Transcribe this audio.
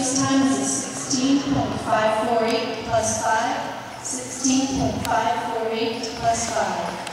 this time is a 16.548 plus 5, 16.548 plus 5.